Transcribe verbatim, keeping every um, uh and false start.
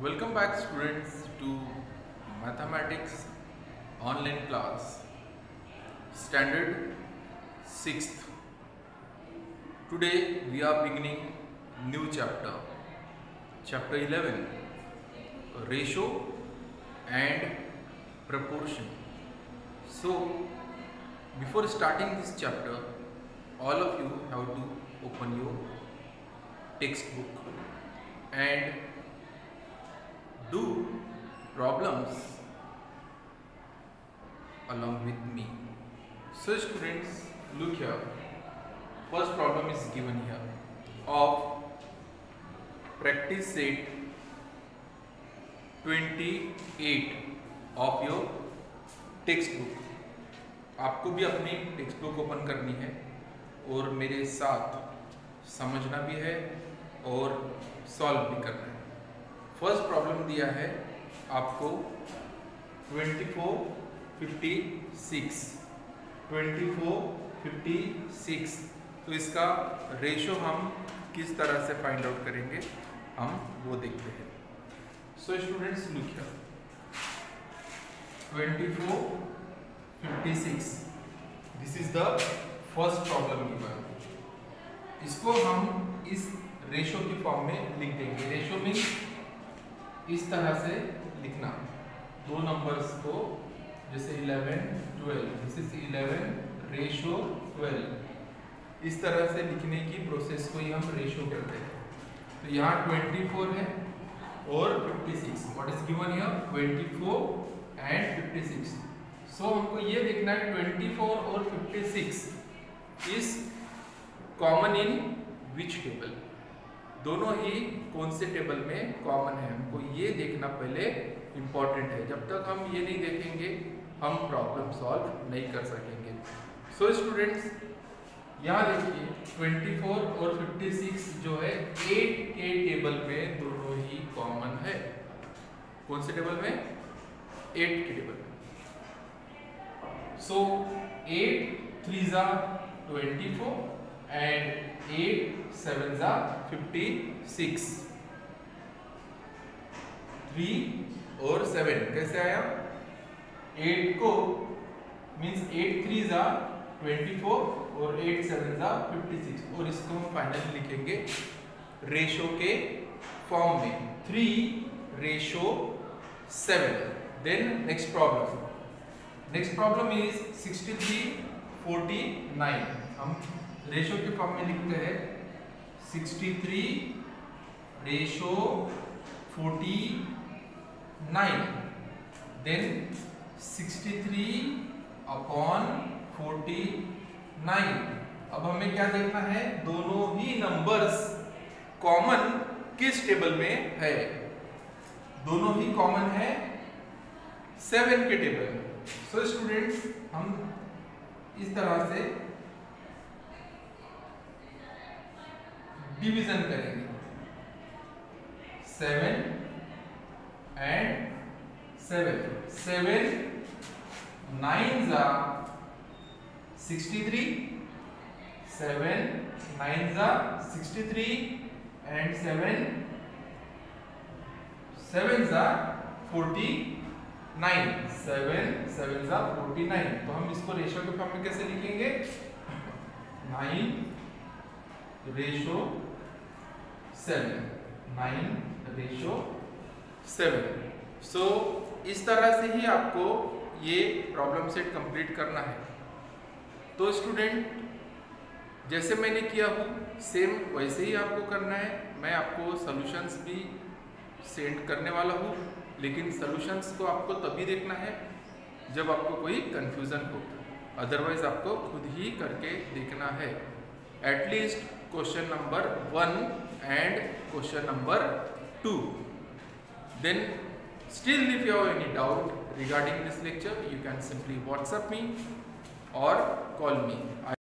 Welcome back students to mathematics online class standard sixth. Today we are beginning new chapter chapter eleven, ratio and proportion. So before starting this chapter, all of you have to open your textbook and do problems along with me. So students, look here. First problem is given here of practice set twenty-eight of your textbook. आपको भी अपनी text book open करनी है और मेरे साथ समझना भी है और सॉल्व भी करना है। फर्स्ट प्रॉब्लम दिया है आपको twenty four fifty six twenty four fifty six. तो इसका रेशो हम किस तरह से फाइंड आउट करेंगे हम वो देखते हैं। So students look here, twenty four fifty six, this is the first problem given. इसको हम इस रेशो की फॉर्म में लिख देंगे। रेशो मीन्स इस तरह से लिखना, दो नंबर्स को, जैसे eleven twelve, this is eleven ratio twelve, इस तरह से लिखने की प्रोसेस को ही हम रेशो करते हैं। तो यहाँ ट्वेंटी फोर है और fifty six, what is given here twenty four and fifty six. So हमको ये देखना है ट्वेंटी फोर और fifty six is common in which table, दोनों ही कौन से टेबल में कॉमन है, हमको ये देखना पहले इम्पॉर्टेंट है। जब तक हम ये नहीं देखेंगे हम प्रॉब्लम सॉल्व नहीं कर सकेंगे। सो स्टूडेंट्स यहाँ देखिए ट्वेंटी फोर और फिफ्टी सिक्स जो है एट के टेबल में दोनों ही कॉमन है। कौन से टेबल में? एट के टेबल में। सो एट थ्री जा twenty four and eight seven जा फिफ्टी सिक्स। थ्री और सेवन कैसे आया? एट को मीन्स एट थ्री जा ट्वेंटी फोर और एट सेवन जा फिफ्टी सिक्स, और इसको हम फाइनली लिखेंगे रेशो के फॉर्म में, three ratio seven. Then next problem, next problem is sixty three forty nine. हम रेशो के फॉर्म में लिखते हैं sixty three ratio forty nine, then sixty three upon forty nine. अब हमें क्या देखना है? दोनों ही नंबर्स कॉमन किस टेबल में है? दोनों ही कॉमन है सेवन के टेबल में। सो स्टूडेंट्स हम इस तरह से डिवीजन करेंगे, seven and seven, seven nine जा सिक्सटी थ्री, सेवन नाइन जा sixty three and seven seven जा फोर्टी नाइन, सेवन सेवन जा फोर्टी नाइन। तो हम इसको रेशो के फॉर्म में कैसे लिखेंगे? Nine ratio seven, nine ratio seven. So इस तरह से ही आपको ये प्रॉब्लम सेट कंप्लीट करना है। तो स्टूडेंट जैसे मैंने किया हूँ सेम वैसे ही आपको करना है। मैं आपको सॉल्यूशंस भी सेंड करने वाला हूँ, लेकिन सॉल्यूशंस को आपको तभी देखना है जब आपको कोई कंफ्यूजन हो, अदरवाइज आपको खुद ही करके देखना है। At least question number one and question number two. Then still if you have any doubt regarding this lecture, you can simply WhatsApp me or call me.